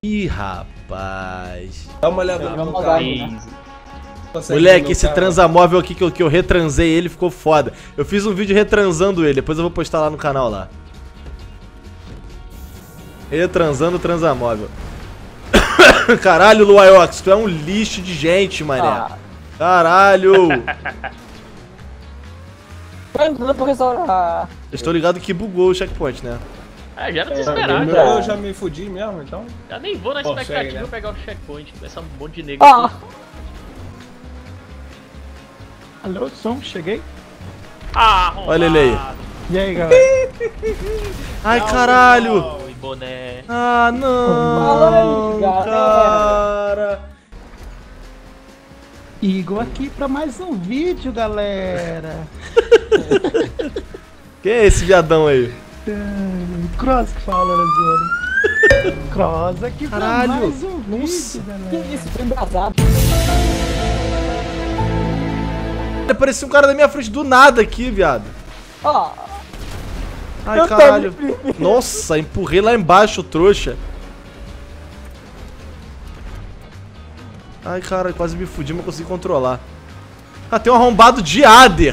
Ih, rapaz. Dá uma olhada no meu carro. Moleque, esse transamóvel aqui que eu retransei ele ficou foda. Eu fiz um vídeo retransando ele, depois eu vou postar lá no canal lá. Retransando o transamóvel. Caralho, Luaiox, tu é um lixo de gente, mané. Caralho. Estou ligado que bugou o checkpoint, né? Ah, já era desesperado. Eu já me fudi mesmo, então. Já nem vou na expectativa segue, né? pegar o checkpoint. Essa monte de negro aqui. Alô, som, cheguei. Olha ele aí. E aí, galera? Ai, caralho. E boné. Ah, não, cara. Igor aqui pra mais um vídeo, galera. Quem é esse viadão aí? Cross que fala, né, Zona? Cross aqui pra Caralho. mais um vídeo, galera. Que isso, foi embrasado. Apareceu um cara da minha frente do nada aqui, viado. Ó, Ai, caralho. Nossa, empurrei lá embaixo, trouxa. Ai, cara, quase me fudi, mas consegui controlar. Ah, tem um arrombado de Ader.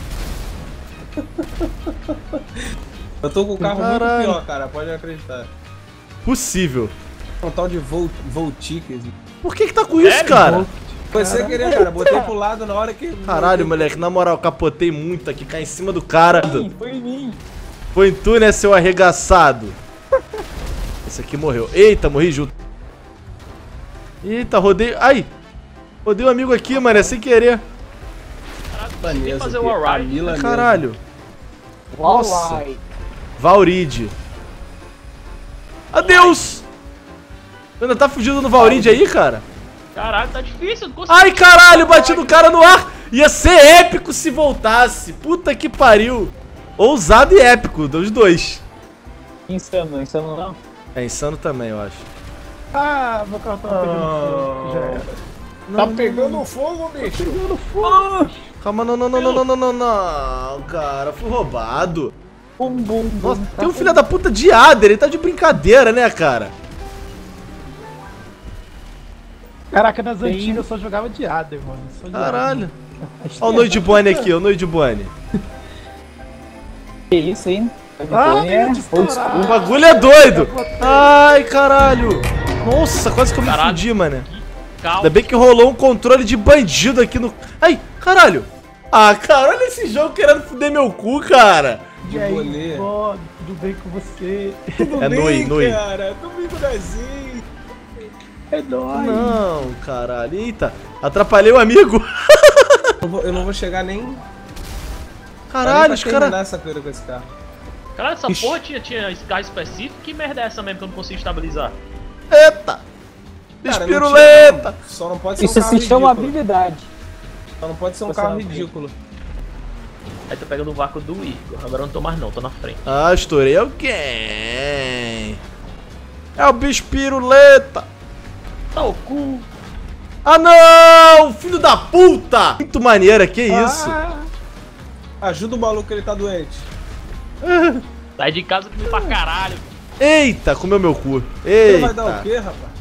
Eu tô com o carro Caralho. muito pior, cara, pode acreditar. Possível. Um tal de Voltiques. Por que tá com isso, cara? Foi sem querer, cara, botei pro lado na hora que... Caralho, moleque, na moral, capotei muito aqui, caí em cima do cara. foi em mim. Foi em tu, né, seu arregaçado? Esse aqui morreu. Eita, morri junto. Eita, rodei... Ai! Rodei um amigo aqui, mano, é sem querer. Caraca, consegui fazer o wallride. Caralho. Nossa. Alright. Valride. Adeus! Tu ainda tá fugindo no Valride aí, cara? Caralho, tá difícil, não consigo. Ai, caralho, bati no cara no ar. Ia ser épico se voltasse. Puta que pariu. Ousado e épico, dos dois. Insano, insano não. É insano também, eu acho. Ah, meu carro tá pegando fogo. Já era. Tá pegando fogo, bicho. Pegando fogo. Calma, não, cara, fui roubado. Bum, bum, bum. Nossa, tem um filho da puta de Ader, ele tá de brincadeira, né, cara? Caraca, nas antigas eu só jogava de Ader, mano. Só de Caralho. Ó o Noite Bunny aqui, ó o Noite Bunny. Que isso, hein? Ah, é meu Deus, O bagulho é doido. Ai, caralho. Nossa, quase que eu me fudi, mano. Calma. Ainda bem que rolou um controle de bandido aqui no... Ai, caralho. Ah, cara, olha esse jogo querendo fuder meu cu, cara. E aí, pô, tudo bem com você? É Noi. Cara, tô bem com o Dazinho. É nóis. Não, caralho. Eita, atrapalhei o amigo. Eu não vou chegar nem... Caralho, os caras... essa coisa com esse carro. Caralho, essa porra tinha esse carro específico? Que merda é essa mesmo que eu não consigo estabilizar? Eita. Cara, Espiruleta. Só não pode ser Isso um carro se chama ridículo. habilidade. Só não pode ser um Você carro não ridículo. Aí tô pegando o vácuo do Igor. Agora eu não tô mais não, tô na frente. Ah, estourei alguém. É o bicho piruleta. Tá o cu. Ah, não! Filho da puta! Muito maneira, que isso? Ajuda o maluco, ele tá doente. Sai de casa comigo pra caralho. Eita, comeu meu cu. Você vai dar o Eita. quê, rapaz?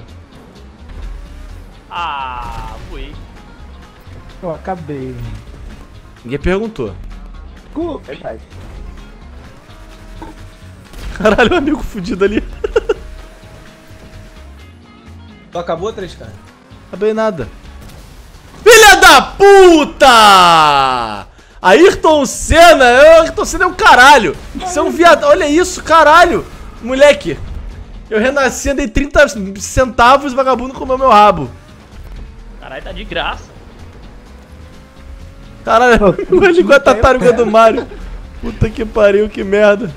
Ah, voei. Eu acabei. Ninguém perguntou. Verdade. Caralho, o amigo fudido ali. Tu acabou, 3K? Acabei nada. Filha da puta! Ayrton Senna é um caralho. Você é um viado. Olha isso, caralho. Moleque, eu renasci, andei 30 centavos, vagabundo comeu meu rabo. Caralho, tá de graça. Caralho, ele igual a tartaruga do Mario. Puta que pariu, que merda.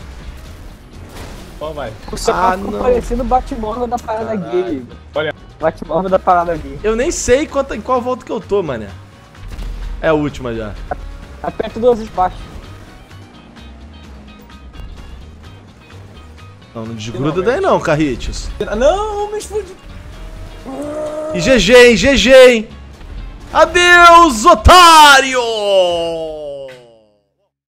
Ó, vai. O seu carro ficou parecendo o Batmóvel da parada gay. Olha. Batmóvel da parada gay. Eu nem sei em qual volta que eu tô, mané. É a última já. Aperta duas vezes baixo. Não, não desgruda daí não, Carritos. Não, me explodiu. E GG, hein, GG, hein. Adeus, otário!